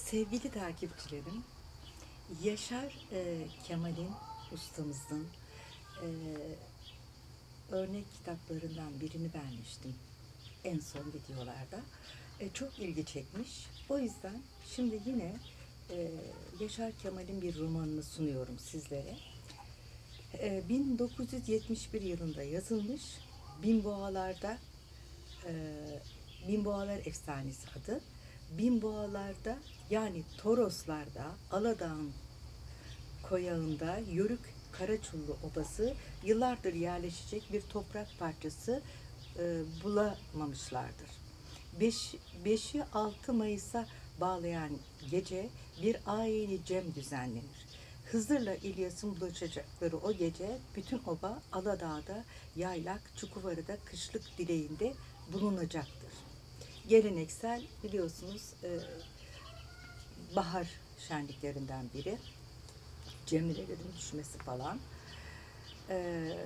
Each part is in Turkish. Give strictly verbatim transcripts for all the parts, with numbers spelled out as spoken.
Sevgili takipçilerim, Yaşar e, Kemal'in ustamızın e, örnek kitaplarından birini vermiştim en son videolarda. E, çok ilgi çekmiş. O yüzden şimdi yine e, Yaşar Kemal'in bir romanını sunuyorum sizlere. E, bin dokuz yüz yetmiş bir yılında yazılmış. Bin Boğalar'da e, Bin Boğalar Efsanesi adı. Bin Boğalar'da yani Toroslar'da Aladağ'ın koyağında Yörük Karaçullu Obası yıllardır yerleşecek bir toprak parçası e, bulamamışlardır. beşi altı Mayıs'a bağlayan gece bir ayini cem düzenlenir. Hızır'la İlyas'ın buluşacakları o gece bütün oba Aladağ'da, yaylak, Çukuvarı'da kışlık dileğinde bulunacaktır. Geleneksel biliyorsunuz e, bahar şenliklerinden biri. Cemilelerin düşmesi falan. Ee,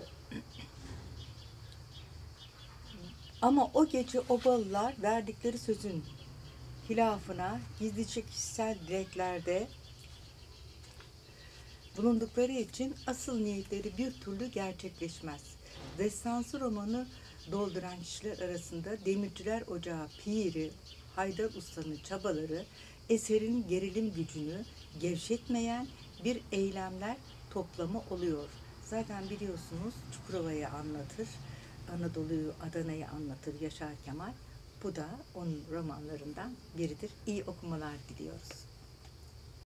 ama o gece obalılar verdikleri sözün hilafına gizlice kişisel dileklerde bulundukları için asıl niyetleri bir türlü gerçekleşmez. Destansı romanı dolduran kişiler arasında Demirciler Ocağı Piri Haydar Usta'nın çabaları eserin gerilim gücünü gevşetmeyen bir eylemler toplamı oluyor. Zaten biliyorsunuz Çukurova'yı anlatır, Anadolu'yu, Adana'yı anlatır Yaşar Kemal. Bu da onun romanlarından biridir. İyi okumalar diliyoruz.